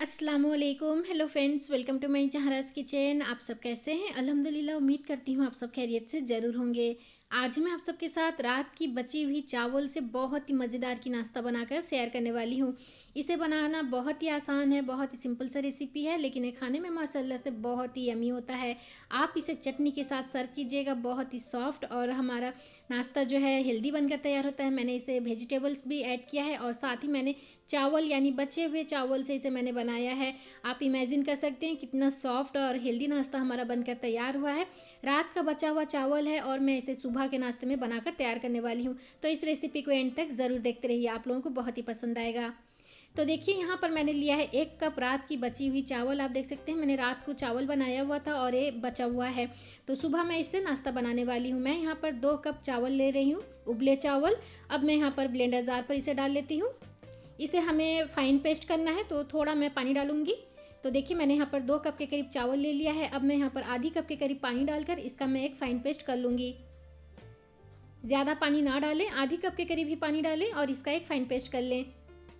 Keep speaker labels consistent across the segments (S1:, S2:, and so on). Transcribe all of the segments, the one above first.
S1: अस्सलामुअलैकुम। Hello friends, welcome to my Jahraj kitchen. आप सब कैसे हैं? अल्हम्दुलिल्लाह, उम्मीद करती हूँ आप सब खैरियत से ज़रूर होंगे। आज मैं आप सबके साथ रात की बची हुई चावल से बहुत ही मज़ेदार की नाश्ता बनाकर शेयर करने वाली हूँ। इसे बनाना बहुत ही आसान है, बहुत ही सिंपल सा रेसिपी है, लेकिन ये खाने में माशाल्लाह से बहुत ही यमी होता है। आप इसे चटनी के साथ सर्व कीजिएगा, बहुत ही सॉफ्ट और हमारा नाश्ता जो है हेल्दी बनकर तैयार होता है। मैंने इसे वेजिटेबल्स भी ऐड किया है और साथ ही मैंने चावल यानी बचे हुए चावल से इसे मैंने बनाया है। आप इमेजिन कर सकते हैं कितना सॉफ्ट और हेल्दी नाश्ता हमारा बनकर तैयार हुआ है। रात का बचा हुआ चावल है और मैं इसे सुबह के नाश्ते में बनाकर तैयार करने वाली हूँ। तो इस रेसिपी को एंड तक ज़रूर देखते रहिए, आप लोगों को बहुत ही पसंद आएगा। तो देखिए, यहाँ पर मैंने लिया है 1 कप रात की बची हुई चावल। आप देख सकते हैं मैंने रात को चावल बनाया हुआ था और ये बचा हुआ है, तो सुबह मैं इससे नाश्ता बनाने वाली हूँ। मैं यहाँ पर 2 कप चावल ले रही हूँ, उबले चावल। अब मैं यहाँ पर ब्लेंडर जार पर इसे डाल लेती हूँ। इसे हमें फाइन पेस्ट करना है, तो थोड़ा मैं पानी डालूंगी। तो देखिए, मैंने यहाँ पर 2 कप के करीब चावल ले लिया है। अब मैं यहाँ पर आधी कप के करीब पानी डालकर इसका मैं एक फाइन पेस्ट कर लूँगी। ज़्यादा पानी ना डालें, आधी कप के करीब ही पानी डालें और इसका एक फाइन पेस्ट कर लें।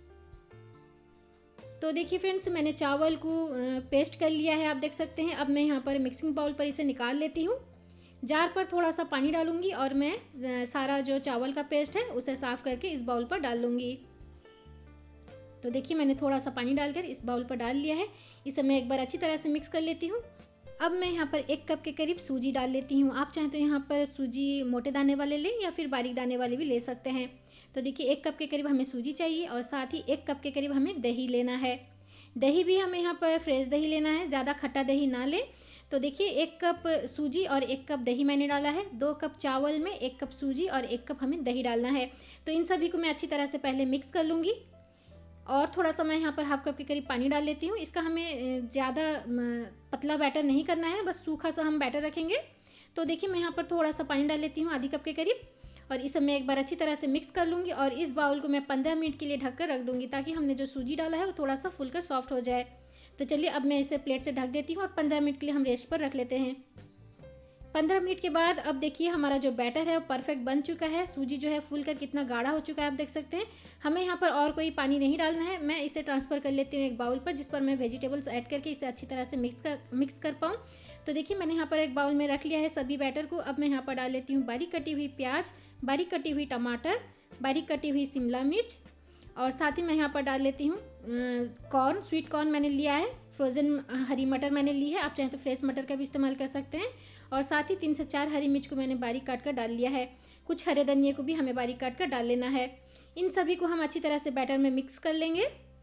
S1: तो देखिए फ्रेंड्स, मैंने चावल को पेस्ट कर लिया है, आप देख सकते हैं। अब मैं यहाँ पर मिक्सिंग बाउल पर इसे निकाल लेती हूँ। जार पर थोड़ा सा पानी डालूंगी और मैं सारा जो चावल का पेस्ट है उसे साफ़ करके इस बाउल पर डाल लूँगी। तो देखिए, मैंने थोड़ा सा पानी डालकर इस बाउल पर डाल लिया है। इसे मैं एक बार अच्छी तरह से मिक्स कर लेती हूँ। अब मैं यहाँ पर 1 कप के करीब सूजी डाल लेती हूँ। आप चाहें तो यहाँ पर सूजी मोटे दाने वाले लें या फिर बारीक दाने वाले भी ले सकते हैं। तो देखिए, 1 कप के करीब हमें सूजी चाहिए और साथ ही 1 कप के करीब हमें दही लेना है। दही भी हमें यहाँ पर फ्रेश दही लेना है, ज़्यादा खट्टा दही ना लें। तो देखिए, 1 कप सूजी और 1 कप दही मैंने डाला है। 2 कप चावल में 1 कप सूजी और 1 कप हमें दही डालना है। तो इन सभी को मैं अच्छी तरह से पहले मिक्स कर लूँगी और थोड़ा सा मैं यहाँ पर हाफ कप के करीब पानी डाल लेती हूँ। इसका हमें ज़्यादा पतला बैटर नहीं करना है, बस सूखा सा हम बैटर रखेंगे। तो देखिए, मैं यहाँ पर थोड़ा सा पानी डाल लेती हूँ, आधी कप के करीब, और इसे मैं एक बार अच्छी तरह से मिक्स कर लूँगी और इस बाउल को मैं 15 मिनट के लिए ढक कर रख दूँगी, ताकि हमने जो सूजी डाला है वो थोड़ा सा फुलकर सॉफ्ट हो जाए। तो चलिए, अब मैं इसे प्लेट से ढक देती हूँ और 15 मिनट के लिए हम रेस्ट पर रख लेते हैं। 15 मिनट के बाद अब देखिए, हमारा जो बैटर है वो परफेक्ट बन चुका है। सूजी जो है फूल कर कितना गाढ़ा हो चुका है, आप देख सकते हैं। हमें यहाँ पर और कोई पानी नहीं डालना है। मैं इसे ट्रांसफ़र कर लेती हूँ एक बाउल पर, जिस पर मैं वेजिटेबल्स ऐड करके इसे अच्छी तरह से मिक्स कर पाऊँ। तो देखिए, मैंने यहाँ पर एक बाउल में रख लिया है सभी बैटर को। अब मैं यहाँ पर डाल लेती हूँ बारीक कटी हुई प्याज, बारीक कटी हुई टमाटर, बारीक कटी हुई शिमला मिर्च, और साथ ही मैं यहाँ पर डाल लेती हूँ कॉर्न। स्वीट कॉर्न मैंने लिया है, फ्रोज़न हरी मटर मैंने ली है, आप चाहें तो फ्रेश मटर का भी इस्तेमाल कर सकते हैं। और साथ ही 3 से 4 हरी मिर्च को मैंने बारीक काट कर डाल लिया है। कुछ हरे धनिये को भी हमें बारीक काट कर डाल लेना है। इन सभी को हम अच्छी तरह से बैटर में मिक्स कर लेंगे।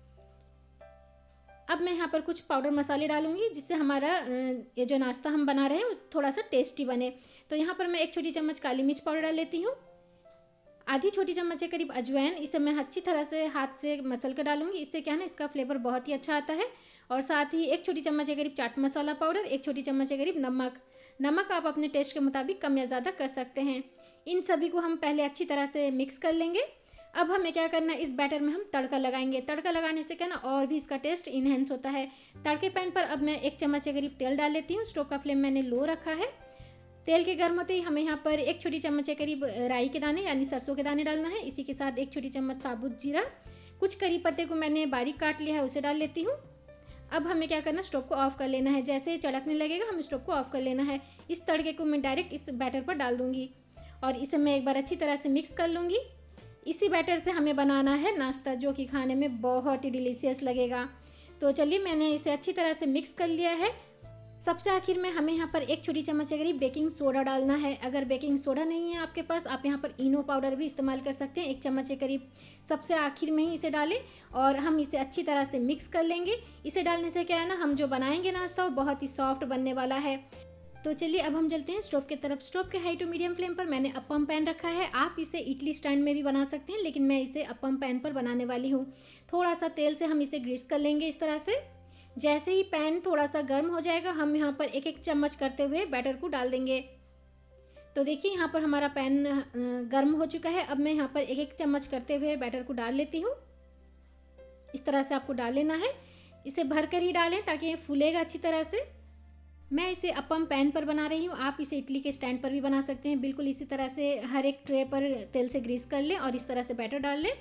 S1: अब मैं यहाँ पर कुछ पाउडर मसाले डालूंगी, जिससे हमारा ये जो नाश्ता हम बना रहे हैं वो थोड़ा सा टेस्टी बने। तो यहाँ पर मैं 1 छोटी चम्मच काली मिर्च पाउडर डाल लेती हूँ, आधी छोटी चम्मच के करीब अजवाइन। इसे मैं अच्छी तरह से हाथ से मसल कर डालूंगी, इससे क्या है ना, इसका फ्लेवर बहुत ही अच्छा आता है। और साथ ही 1 छोटी चम्मच के करीब चाट मसाला पाउडर, 1 छोटी चम्मच के करीब नमक आप अपने टेस्ट के मुताबिक कम या ज़्यादा कर सकते हैं। इन सभी को हम पहले अच्छी तरह से मिक्स कर लेंगे। अब हमें क्या करना है, इस बैटर में हम तड़का लगाएंगे। तड़का लगाने से क्या ना, और भी इसका टेस्ट इन्हेंस होता है। तड़के पैन पर अब मैं 1 चम्मच के करीब तेल डाल लेती हूँ। स्टोव का फ्लेम मैंने लो रखा है। तेल के गर्म होते ही हमें यहाँ पर 1 छोटी चम्मच के करीब राई के दाने यानी सरसों के दाने डालना है। इसी के साथ 1 छोटी चम्मच साबुत जीरा, कुछ करी पत्ते को मैंने बारीक काट लिया है, उसे डाल लेती हूँ। अब हमें क्या करना, स्टोव को ऑफ कर लेना है। जैसे ही चढ़कने लगेगा हमें स्टोव को ऑफ कर लेना है। इस तड़के को मैं डायरेक्ट इस बैटर पर डाल दूँगी और इसे मैं एक बार अच्छी तरह से मिक्स कर लूँगी। इसी बैटर से हमें बनाना है नाश्ता, जो कि खाने में बहुत ही डिलीशियस लगेगा। तो चलिए, मैंने इसे अच्छी तरह से मिक्स कर लिया है। सबसे आखिर में हमें यहाँ पर 1 छोटी चम्मच के करीब बेकिंग सोडा डालना है। अगर बेकिंग सोडा नहीं है आपके पास, आप यहाँ पर इनो पाउडर भी इस्तेमाल कर सकते हैं, 1 चम्मच के करीब। सबसे आखिर में ही इसे डालें और हम इसे अच्छी तरह से मिक्स कर लेंगे। इसे डालने से क्या है ना, हम जो बनाएंगे नाश्ता वो बहुत ही सॉफ्ट बनने वाला है। तो चलिए, अब हम चलते हैं स्टोव की तरफ। स्टोव के हाई टू मीडियम फ्लेम पर मैंने अप्पम पैन रखा है। आप इसे इडली स्टैंड में भी बना सकते हैं, लेकिन मैं इसे अप्पम पैन पर बनाने वाली हूँ। थोड़ा सा तेल से हम इसे ग्रीस कर लेंगे इस तरह से। जैसे ही पैन थोड़ा सा गर्म हो जाएगा, हम यहाँ पर 1-1 चम्मच करते हुए बैटर को डाल देंगे। तो देखिए, यहाँ पर हमारा पैन गर्म हो चुका है। अब मैं यहाँ पर 1-1 चम्मच करते हुए बैटर को डाल लेती हूँ। इस तरह से आपको डाल लेना है। इसे भर कर ही डालें ताकि ये फूलेगा अच्छी तरह से। मैं इसे अप्पम पैन पर बना रही हूँ, आप इसे इडली के स्टैंड पर भी बना सकते हैं। बिल्कुल इसी तरह से हर एक ट्रे पर तेल से ग्रीस कर लें और इस तरह से बैटर डाल लें।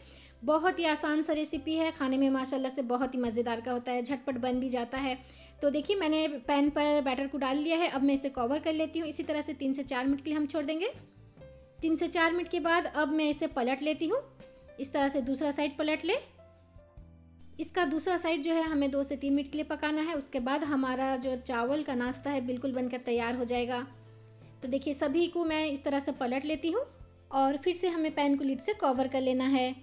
S1: बहुत ही आसान सा रेसिपी है, खाने में माशाल्लाह से बहुत ही मज़ेदार का होता है, झटपट बन भी जाता है। तो देखिए मैंने पैन पर बैटर को डाल लिया है। अब मैं इसे कवर कर लेती हूँ। इसी तरह से 3 से 4 मिनट के लिए हम छोड़ देंगे। 3 से 4 मिनट के बाद अब मैं इसे पलट लेती हूँ। इस तरह से दूसरा साइड पलट ले। इसका दूसरा साइड जो है हमें 2 से 3 मिनट के लिए पकाना है। उसके बाद हमारा जो चावल का नाश्ता है बिल्कुल बनकर तैयार हो जाएगा। तो देखिए सभी को मैं इस तरह से पलट लेती हूँ और फिर से हमें पैन को लिड से कवर कर लेना है।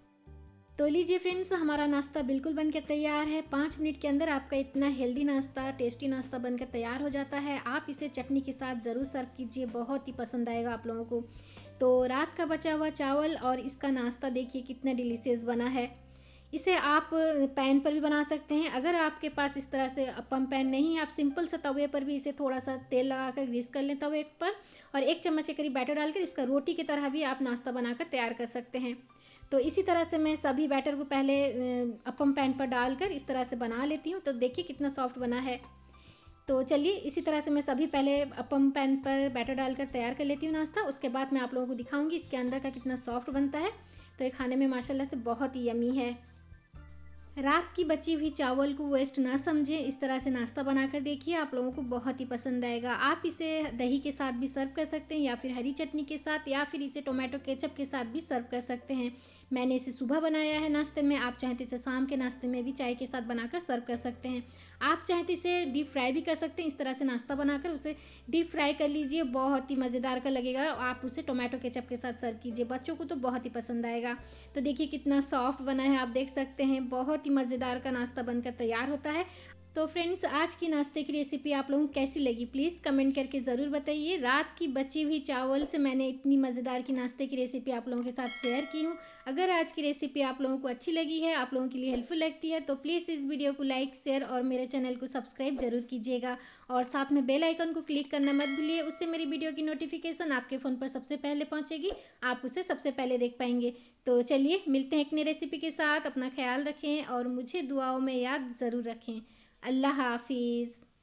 S1: तो लीजिए फ्रेंड्स, हमारा नाश्ता बिल्कुल बनकर तैयार है। 5 मिनट के अंदर आपका इतना हेल्दी नाश्ता, टेस्टी नाश्ता बनकर तैयार हो जाता है। आप इसे चटनी के साथ ज़रूर सर्व कीजिए, बहुत ही पसंद आएगा आप लोगों को। तो रात का बचा हुआ चावल और इसका नाश्ता देखिए कितना डिलीशियस बना है। इसे आप पैन पर भी बना सकते हैं। अगर आपके पास इस तरह से अप्पम पैन नहीं है, आप सिंपल सा तवे पर भी इसे थोड़ा सा तेल लगाकर ग्रीस कर लें तवे पर, और 1 चम्मच के करीब बैटर डालकर इसका रोटी की तरह भी आप नाश्ता बनाकर तैयार कर सकते हैं। तो इसी तरह से मैं सभी बैटर को पहले अप्पम पैन पर डालकर इस तरह से बना लेती हूँ। तो देखिए कितना सॉफ्ट बना है। तो चलिए इसी तरह से मैं सभी पहले अप्पम पैन पर बैटर डालकर तैयार कर लेती हूँ नाश्ता। उसके बाद मैं आप लोगों को दिखाऊंगी इसके अंदर का कितना सॉफ्ट बनता है। तो ये खाने में माशाल्लाह से बहुत ही यमी है। रात की बची हुई चावल को वेस्ट ना समझें, इस तरह से नाश्ता बनाकर देखिए, आप लोगों को बहुत ही पसंद आएगा। आप इसे दही के साथ भी सर्व कर सकते हैं, या फिर हरी चटनी के साथ, या फिर इसे टोमेटो केचप के साथ भी सर्व कर सकते हैं। मैंने इसे सुबह बनाया है नाश्ते में, आप चाहें तो इसे शाम के नाश्ते में भी चाय के साथ बनाकर सर्व कर सकते हैं। आप चाहें तो इसे डीप फ्राई भी कर सकते हैं। इस तरह से नाश्ता बनाकर उसे डीप फ्राई कर लीजिए, बहुत ही मज़ेदार का लगेगा। आप उसे टोमेटो केचप के साथ सर्व कीजिए, बच्चों को तो बहुत ही पसंद आएगा। तो देखिए कितना सॉफ्ट बना है, आप देख सकते हैं, बहुत ही मज़ेदार का नाश्ता बनकर तैयार होता है। तो फ्रेंड्स, आज की नाश्ते की रेसिपी आप लोगों को कैसी लगी प्लीज़ कमेंट करके ज़रूर बताइए। रात की बची हुई चावल से मैंने इतनी मज़ेदार की नाश्ते की रेसिपी आप लोगों के साथ शेयर की हूँ। अगर आज की रेसिपी आप लोगों को अच्छी लगी है, आप लोगों के लिए हेल्पफुल लगती है, तो प्लीज़ इस वीडियो को लाइक, शेयर और मेरे चैनल को सब्सक्राइब जरूर कीजिएगा। और साथ में बेल आइकन को क्लिक करना मत भूलिए, उससे मेरी वीडियो की नोटिफिकेशन आपके फ़ोन पर सबसे पहले पहुँचेगी, आप उसे सबसे पहले देख पाएंगे। तो चलिए मिलते हैं एक नई रेसिपी के साथ। अपना ख्याल रखें और मुझे दुआओं में याद ज़रूर रखें। अल्लाह हाफिज़।